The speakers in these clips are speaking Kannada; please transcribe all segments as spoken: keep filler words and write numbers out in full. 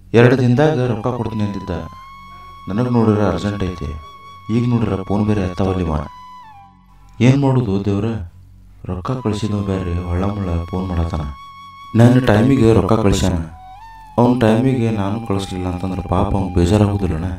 ಎರಡು ದಿನದಾಗ ರೊಕ್ಕ ಕೊಡ್ತೀನಿ ಅಂತಿದ್ದ. ನನಗೆ ನೋಡಿರ ಅರ್ಜೆಂಟ್ ಐತಿ. ಈಗ ನೋಡಿರ ಫೋನ್ ಬೇರೆ ಎತ್ತವಲ್ಲಿವ. ಏನು ಮಾಡೋದು ದೇವ್ರ? ರೊಕ್ಕ ಕಳಿಸಿದ್ವ ಬೇರೆ ಹೊಳ್ಳ ಮುಳ್ಳ ಫೋನ್ ಮಾಡತ್ತಾನ. ನನ್ನ ಟೈಮಿಗೆ ರೊಕ್ಕ ಕಳಿಸ್ಯಾನ, ಅವ್ನ ಟೈಮಿಗೆ ನಾನು ಕಳಿಸ್ಲಿಲ್ಲ ಅಂತಂದ್ರೆ ಪಾಪ ಅವ್ನು ಬೇಜಾರಾಗೋದಿಲ್ಲಣ್ಣ.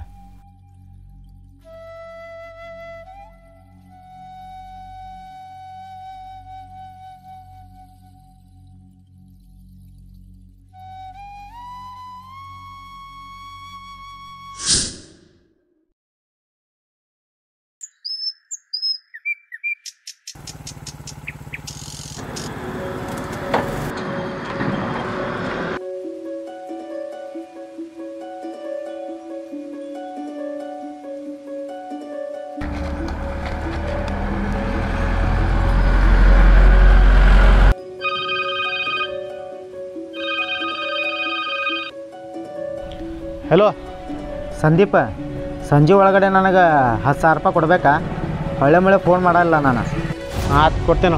ಹಲೋ ಸಂದೀಪ, ಸಂಜೆ ಒಳಗಡೆ ನನಗೆ ಹತ್ತು ಸಾವಿರ ರೂಪಾಯಿ ಕೊಡಬೇಕಾ? ಹೊಳ್ಳೆ ಮಳೆ ಫೋನ್ ಮಾಡಲ್ಲ ನಾನು. ಆಯ್ತು, ಕೊಡ್ತೇನೆ.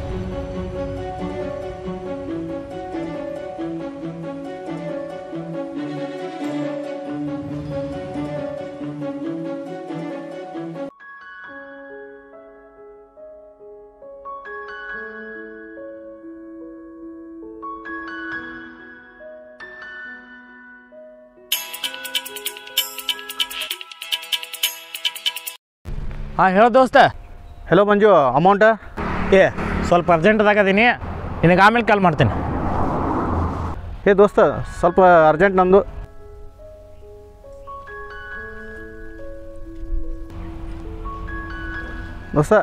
ಹಾಂ ಹೇಳೋ ದೋಸ್ತ. ಹಲೋ ಮಂಜು, ಅಮೌಂಟ? ಏ ಸ್ವಲ್ಪ ಅರ್ಜೆಂಟ್ದಾಗದೀನಿ, ನಿನಗೆ ಆಮೇಲೆ ಕಾಲ್ ಮಾಡ್ತೀನಿ. ಏ ದೋಸ್ತ, ಸ್ವಲ್ಪ ಅರ್ಜೆಂಟ್ ನಂದು. ದೋಸ್ತ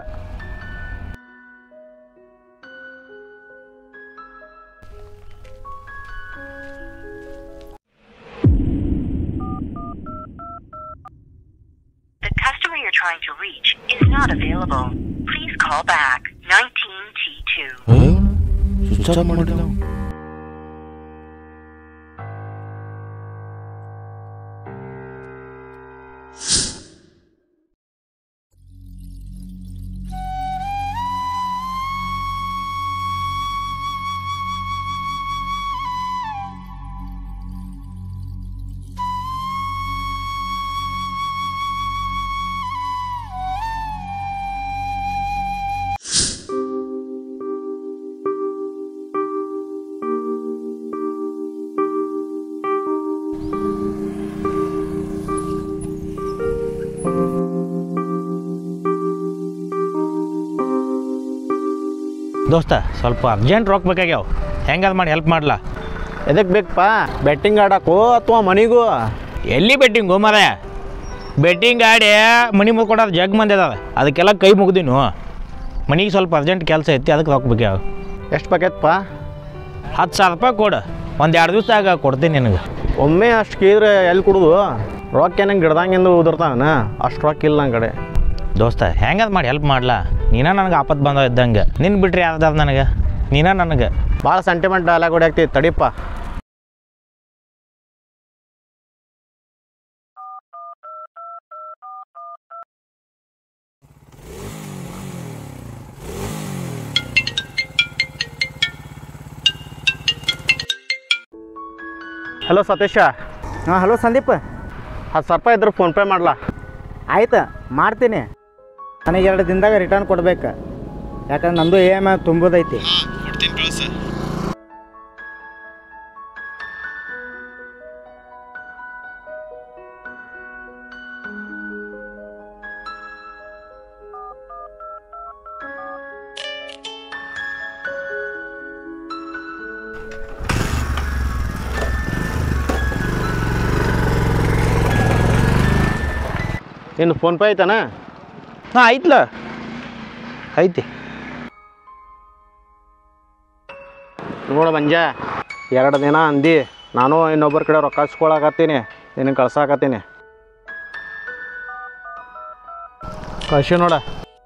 you're trying to reach is not available. Please call back nineteen T two. Switch off ಮಾಡಿದ. ದೋಸ್ತ ಸ್ವಲ್ಪ ಅರ್ಜೆಂಟ್ ರೊಕ್ಕ ಬೇಕಾಗ್ಯಾವ, ಹೆಂಗದು ಮಾಡಿ ಹೆಲ್ಪ್ ಮಾಡ್ಲಾ? ಎದಕ್ಕೆ ಬೇಕಪ್ಪ? ಬೆಟ್ಟಿಂಗ್ ಆಡೋಕ್ಕೋ ಅಥವಾ ಮನೆಗೂ? ಎಲ್ಲಿ ಬೆಟ್ಟಿಂಗು ಮರ? ಬೆಟ್ಟಿಂಗ್ ಆಡಿ ಮನೆ ಮುಗ್ಕೊಡೋದು ಜಗ್ ಮಂದಿ ಅದಾವೆ, ಅದಕ್ಕೆಲ್ಲ ಕೈ ಮುಗ್ದೀನು. ಮನೆಗೆ ಸ್ವಲ್ಪ ಅರ್ಜೆಂಟ್ ಕೆಲಸ ಐತಿ, ಅದಕ್ಕೆ ರೊಕ್ಕ ಬೇಕಾವ. ಎಷ್ಟು ಬೇಕೈತಪ್ಪ? ಹತ್ತು ಸಾವಿರ ರೂಪಾಯಿ ಕೊಡು, ಒಂದು ಎರಡು ದಿವಸದಾಗ ಕೊಡ್ತೀನಿ ನಿನಗೆ. ಒಮ್ಮೆ ಅಷ್ಟು ಕೇಳಿದ್ರೆ ಎಲ್ಲಿ ಕೊಡೋದು? ರೊಕ್ಕ ಏನಂಗೆ ಗಿಡ್ದಂಗೆಂದು ಉದುರ್ತಾವನ? ಅಷ್ಟು ರೊಕ್ಕ ಇಲ್ಲ ನನ್ನ ಕಡೆ. ದೋಸ್ತ ಹೆಂಗದು ಮಾಡಿ ಹೆಲ್ಪ್ ಮಾಡ್ಲಾ? ನೀನ ನನಗೆ ಆಪತ್ತು ಬಂದವ ಇದ್ದಂಗೆ, ನಿನ್ನ ಬಿಟ್ರೆ ಯಾವ್ದಾರ ನನಗೆ? ನೀನ ನನಗೆ ಭಾಳ ಸೆಂಟಿಮೆಂಟ್ ಡೈಲಾಗ್ ಹೊಡ್ಯಾಕ್ತಿ, ತಡಿಪ್ಪ. ಹಲೋ ಸತೀಶ. ಹಾಂ ಹಲೋ ಸಂದೀಪ್. ಹತ್ತು ಸಾವಿರ ರೂಪಾಯಿ ಇದ್ರೆ ಫೋನ್ಪೇ ಮಾಡ್ಲಾ? ಆಯ್ತು, ಮಾಡ್ತೀನಿ. ನನಗೆ ಎರಡು ದಿನದಾಗ ರಿಟರ್ನ್ ಕೊಡ್ಬೇಕು, ಯಾಕಂದ್ರೆ ನಂದು ಇ ಎಮ್ ಐ ತುಂಬೋದೈತಿ. ಇನ್ನು ಫೋನ್ಪೇ ಐತಾನ? ಹಾಂ ಐತ್ಲ, ಐತಿ. ನೋಡ ಮಂಜ, ಎರಡು ದಿನ ಅಂದು ನಾನು ಇನ್ನೊಬ್ಬರ ಕಡೆ ರೊಕ್ಕ ಹಚ್ಕೊಳಕತ್ತೀನಿ, ನಿನಗೆ ಕಳ್ಸಾಕತ್ತೀನಿ. ಕಳ್ಸಿ ನೋಡ.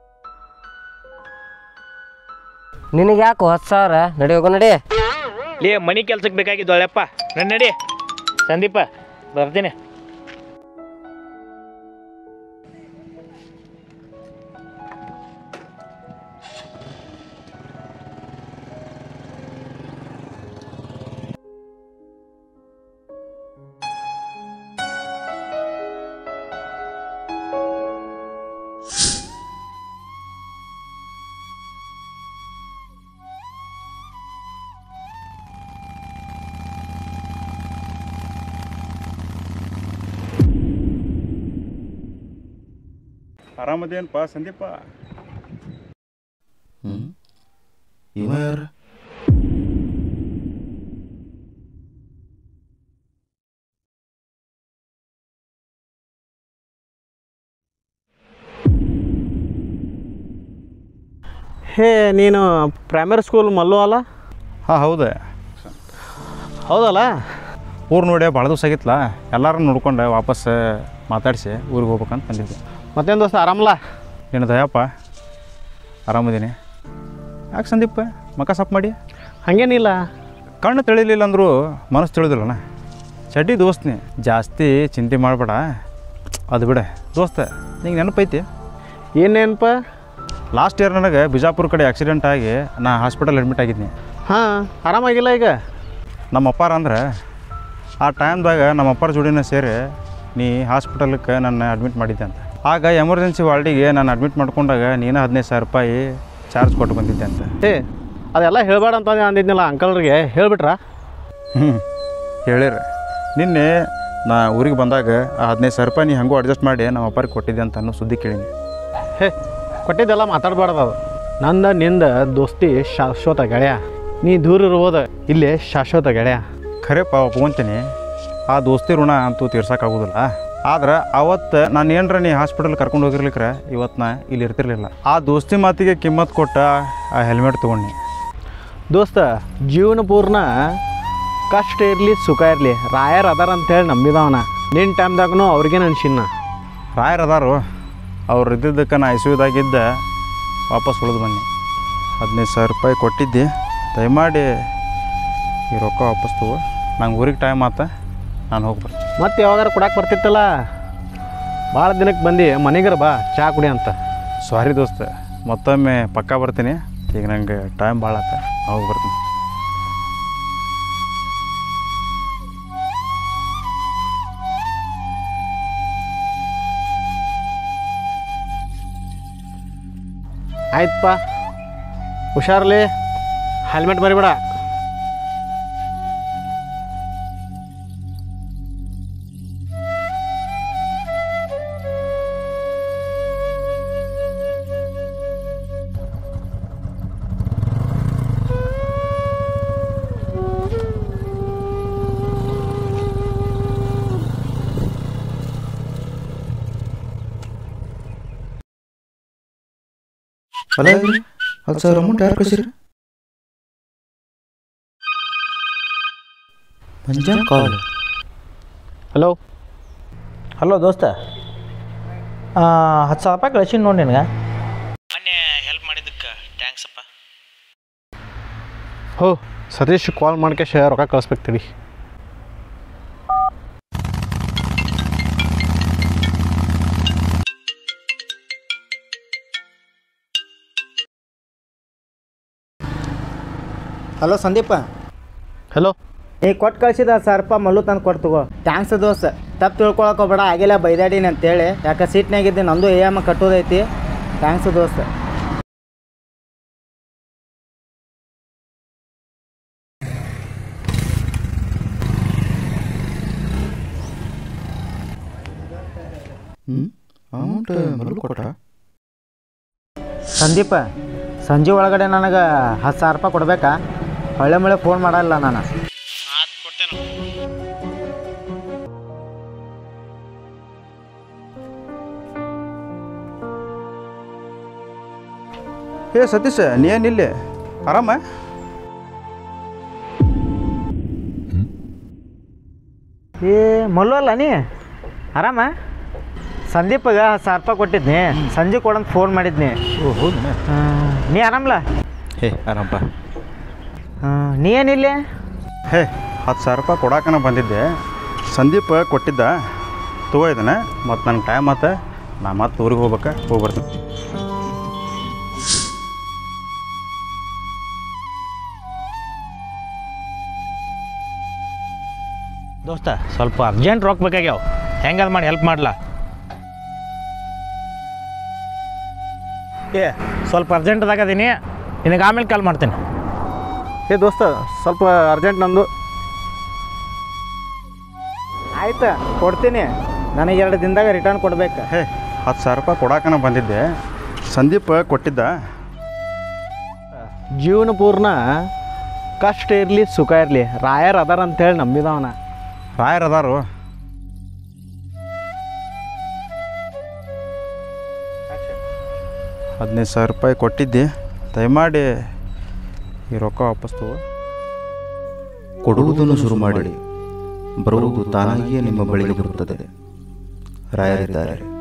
ನಿನಗೆ ಯಾಕೆ ಹತ್ತು ಸಾವಿರ? ನಡಿ ಹೋಗೋ ನಡಿ. ಲೇ ಮನೆ ಕೆಲ್ಸಕ್ಕೆ ಬೇಕಾಗಿದ್ದೊಳೆಪ್ಪ, ನನ್ನ ನಡಿ. ಸಂದೀಪ ಬರ್ತೀನಿ. ಆರಾಮದೇನಪ್ಪ ಸಂದೀಪ? ಹ್ಞೂ ಇವ ಯಾರು? ಹೇ ನೀನು ಪ್ರೈಮರಿ ಸ್ಕೂಲ್ ಮಲ್ಲು ಅಲ್ಲ? ಹಾಂ ಹೌದು. ಹೌದಲ್ಲ? ಊರು ನೋಡಿ ಭಾಳ ದಿವಸ ಆಗಿತ್ತಲ್ಲ, ಎಲ್ಲರೂ ನೋಡ್ಕೊಂಡು ವಾಪಸ್ ಮಾತಾಡಿಸಿ ಊರಿಗೆ ಹೋಗ್ಬೇಕಂತ ಬಂದಿದ್ದೆ. ಮತ್ತೇನು ದೋಸ್ತ ಆರಾಮಲ್ಲ? ಏನು ದಯಪ್ಪ ಆರಾಮದೀನಿ. ಯಾಕೆ ಸಂದೀಪ ಮಕ ಸಪ್ ಮಾಡಿ? ಹಾಗೇನಿಲ್ಲ, ಕಣ್ಣು ತಿಳಿಲಿಲ್ಲ ಅಂದರೂ ಮನಸ್ಸು ತಿಳಿದಿಲ್ಲಣ್ಣ. ಚಡ್ಡಿ ದೋಸ್ತನಿ, ಜಾಸ್ತಿ ಚಿಂತೆ ಮಾಡಬೇಡ. ಅದು ಬಿಡ ದೋಸ್ತ, ನಿಂಗೆ ನೆನಪೈತಿ? ಏನು ನೆನಪ? ಲಾಸ್ಟ್ ಇಯರ್ ನನಗೆ ಬಿಜಾಪುರ ಕಡೆ ಆಕ್ಸಿಡೆಂಟ್ ಆಗಿ ನಾ ಹಾಸ್ಪಿಟಲ್ ಅಡ್ಮಿಟ್ ಆಗಿದ್ನಿ. ಹಾಂ, ಆರಾಮಾಗಿಲ್ಲ ಈಗ? ನಮ್ಮ ಅಪ್ಪಾರ ಅಂದ್ರೆ ಆ ಟೈಮ್ದಾಗ ನಮ್ಮ ಅಪ್ಪಾರ ಜೋಡಿನ ಸೇರಿ ನೀ ಹಾಸ್ಪಿಟಲ್ಗೆ ನನ್ನ ಅಡ್ಮಿಟ್ ಮಾಡಿದ್ದೆ ಅಂತ. ಆಗ ಎಮರ್ಜೆನ್ಸಿ ವಾರ್ಡಿಗೆ ನಾನು ಅಡ್ಮಿಟ್ ಮಾಡ್ಕೊಂಡಾಗ ನೀನು ಹದಿನೈದು ಸಾವಿರ ರೂಪಾಯಿ ಚಾರ್ಜ್ ಕೊಟ್ಟು ಬಂದಿದ್ದೆ ಅಂತ. ಏ ಅದೆಲ್ಲ ಹೇಳಬೇಡ ಅಂತ ಅಂದಿದ್ನಲ್ಲ ಅಂಕಲ್ರಿಗೆ, ಹೇಳಿಬಿಟ್ರಾ? ಹ್ಞೂ ಹೇಳಿರ. ನಿನ್ನೆ ನಾ ಊರಿಗೆ ಬಂದಾಗ ಆ ಹದಿನೈದು ಸಾವಿರ ರೂಪಾಯಿ ನೀ ಹಂಗೂ ಅಡ್ಜಸ್ಟ್ ಮಾಡಿ ನಮ್ಮ ಅಪ್ಪರಿಗೆ ಕೊಟ್ಟಿದ್ದೆ ಅಂತ ಅನ್ನೋ ಸುದ್ದಿ ಕೇಳೀನಿ. ಹೇ ಕೊಟ್ಟಿದ್ದೆಲ್ಲ ಮಾತಾಡಬಾರ್ದು. ಅದು ನಂದ ನಿಂದ ದೋಸ್ತಿ ಶಾಶ್ವತ ಗೆಳೆಯ. ನೀ ದೂರ ಇರ್ಬೋದು, ಇಲ್ಲಿ ಶಾಶ್ವತ ಗೆಳೆಯ. ಖರೇಪ್ಪ ಒಪ್ಕೊಂತೀನಿ, ಆ ದೋಸ್ತಿ ಋಣ ಅಂತೂ ತೀರ್ಸೋಕ್ಕಾಗೋದಿಲ್ಲ. ಆದ್ರೆ ಅವತ್ತು ನಾನು ಏನರ ನೀ ಹಾಸ್ಪಿಟಲ್ ಕರ್ಕೊಂಡು ಹೋಗಿರ್ಲಿಕ್ರೆ ಇವತ್ತು ನಾ ಇಲ್ಲಿ ಇರ್ತಿರ್ಲಿಲ್ಲ. ಆ ದೋಸ್ತಿ ಮಾತಿಗೆ ಕಿಮ್ಮತ್ತು ಕೊಟ್ಟ ಆ ಹೆಲ್ಮೆಟ್ ತೊಗೊಂಡು. ದೋಸ್ತ, ಜೀವನ ಪೂರ್ಣ ಕಷ್ಟ ಇರಲಿ ಸುಖ ಇರಲಿ ರಾಯರ್ ಅದಾರ ಅಂತೇಳಿ ನಂಬಿದವನ. ನಿನ್ನ ಟೈಮ್ದಾಗೂ ಅವ್ರಿಗೆ ಅನ್ಸಿನ್ನ ರಾಯರ್ ಅದಾರು. ಅವ್ರು ಇದ್ದಿದ್ದಕ್ಕೆ ನಾ ಐಸಿಯುದಾಗಿದ್ದ ವಾಪಸ್ ಉಳಿದು ಬನ್ನಿ. ಹದಿನೈದು ಸಾವಿರ ರೂಪಾಯಿ ಕೊಟ್ಟಿದ್ದೆ, ದಯಮಾಡಿ ಈ ರೊಕ್ಕ ವಾಪಸ್ ತಗೋ. ನಂಗೆ ಊರಿಗೆ ಟೈಮ್ ಆತ, ನಾನು ಹೋಗಿ ಬರ್ತೀನಿ. ಮತ್ತೆ ಯಾವಾಗಾರ ಕೊಡಕ್ಕೆ ಬರ್ತಿತ್ತಲ್ಲ, ಭಾಳ ದಿನಕ್ಕೆ ಬಂದು ಮನೆಗರ ಬಾ ಚಹಾ ಕುಡಿ ಅಂತ. ಸಾರಿ ದೋಸ್ತ, ಮತ್ತೊಮ್ಮೆ ಪಕ್ಕಾ ಬರ್ತೀನಿ. ಈಗ ನಂಗೆ ಟೈಮ್ ಭಾಳ ಆತ, ಹೋಗಿ ಬರ್ತೀನಿ. ಆಯ್ತಪ್ಪ, ಹುಷಾರ್ಲಿ, ಹೆಲ್ಮೆಟ್ ಮರಿಬೇಡ. ಅಲ್ಲ ಹತ್ತು ಸಾವಿರ ಅಮೌಂಟ್ ಯಾರು ಕಳಿಸಿರಿ? ಮಂಜಾನ್ ಕಾಲ್. ಹಲೋ ಹಲೋ ದೋಸ್ತ, ಹತ್ತು ಸಾವಿರ ರೂಪಾಯಿ ಕಳಿಸಿನಿ ನೋಡಿ ನಿನಗೆ. ಮೊನ್ನೆ ಹೆಲ್ಪ್ ಮಾಡಿದ್ದಕ್ಕೆ ಥ್ಯಾಂಕ್ಸ್ ಅಪ್ಪ. ಹೋ ಸತೀಶ್ ಕಾಲ್ ಮಾಡ್ಕೆ ಶೇ ರೊಕ್ಕ ಕಳಿಸ್ಬೇಕು ತಡಿ. ಹಲೋ ಸಂದೀಪ. ಹಲೋ, ನೀ ಕೊಟ್ಟು ಕಳ್ಸಿದ ಹತ್ತು ಸಾವಿರ ರೂಪಾಯಿ ಮಲ್ಲು ತಂದು ಕೊಟ್ಟು ತಗೋ. ಥ್ಯಾಂಕ್ಸ್ ದೋಸ್ತ, ತಪ್ಪು ತಿಳ್ಕೊಳಕ್ಕೆ ಹೋಗ್ಬೇಡ. ಆಗಿಲ್ಲ ಬೈದಾಡೀನಿ ಅಂತೇಳಿ, ಯಾಕೆ ಸೀಟ್ನಾಗಿದ್ದೆ, ನಂದು ಎ ಎಮ್ ಕಟ್ಟೋದೈತಿ. ಥ್ಯಾಂಕ್ಸ್ ದೋಸ್ತ. ಹ್ಞೂ ಅಮೌಂಟ್ ಮರಳು ಕೊಟ್ಟ? ಸಂದೀಪ, ಸಂಜೆ ಒಳಗಡೆ ನನಗೆ ಹತ್ತು ಸಾವಿರ ರೂಪಾಯಿ ಕೊಡ್ಬೇಕಾ? ಹೊಳ್ಳೆ ಮಳೆ ಫೋನ್ ಮಾಡಲ್ಲ ನಾನು. ಏ ಸತೀಶ್, ನೀ ಏನಿಲ್ಲ ಆರಾಮ? ಏ ಮಲ್ಲು ಅಲ್ಲ ನೀ? ಆರಾಮ? ಸಂದೀಪಗೆ ಹತ್ತು ಸಾವಿರ ರೂಪಾಯಿ ಕೊಟ್ಟಿದ್ನಿ, ಸಂಜೆ ಕೊಡಂತ ಫೋನ್ ಮಾಡಿದ್ನಿ. ಓ ಹೌದು. ನೀ ಆರಾಮಲ್ಲ? ಹೇ ಆರಾಮಪ್ಪ. ನೀ ಏನಿಲ್ಲ? ಹೇ ಹತ್ತು ಸಾವಿರ ರೂಪಾಯಿ ಕೊಡಾಕನ ಬಂದಿದ್ದೆ, ಸಂದೀಪ್ ಕೊಟ್ಟಿದ್ದ, ತಗೋ ಇದನ್ನ. ಮತ್ತು ನನಗೆ ಟೈಮ್ ಆತ, ನಾ ಮತ್ತೆ ಊರಿಗೆ ಹೋಗ್ಬೇಕಾ, ಹೋಗಿ ಬರ್ತೀನಿ. ದೋಸ್ತ, ಸ್ವಲ್ಪ ಅರ್ಜೆಂಟ್ ರೊಕ್ಕ ಬೇಕಾಗ್ಯಾವ, ಹೆಂಗಾದ ಮಾಡಿ ಹೆಲ್ಪ್ ಮಾಡ್ಲಾ? ಏ ಸ್ವಲ್ಪ ಅರ್ಜೆಂಟ್ದಾಗ ಅದೀನಿ, ನಿನಗೆ ಆಮೇಲೆ ಕಾಲ್ ಮಾಡ್ತೀನಿ. ಏ ದೋಸ್ತ, ಸ್ವಲ್ಪ ಅರ್ಜೆಂಟ್ ನಂದು. ಆಯ್ತು ಕೊಡ್ತೀನಿ, ನನಗೆ ಎರಡು ದಿನದಾಗ ರಿಟರ್ನ್ ಕೊಡ್ಬೇಕು. ಹೇ ಹತ್ತು ಸಾವಿರ ರೂಪಾಯಿ ಕೊಡಾಕನ ಬಂದಿದ್ದೆ. ಸಂದೀಪ್ ಕೊಟ್ಟಿದ್ದ. ಜೀವನ ಪೂರ್ಣ ಕಷ್ಟ ಇರಲಿ ಸುಖ ಇರಲಿ ರಾಯರ್ ಅದಾರ ಅಂತೇಳಿ ನಂಬಿದವನ. ರಾಯರ್ ಅದಾರು. ಹದಿನೈದು ಸಾವಿರ ರೂಪಾಯಿ ಕೊಟ್ಟಿದ್ದೆ, ದಯಮಾಡಿ ಈ ರೊಕ್ಕ ವಾಪಸ್ ತಗೋ. ಕೊಡುವುದನ್ನು ಶುರು ಮಾಡಿ ಬರುವುದು ತಾನಾಗಿಯೇ ನಿಮ್ಮ ಬಳಿಗೆ ಬರುತ್ತದೆ. ರಾಯರಿದ್ದಾರೆ.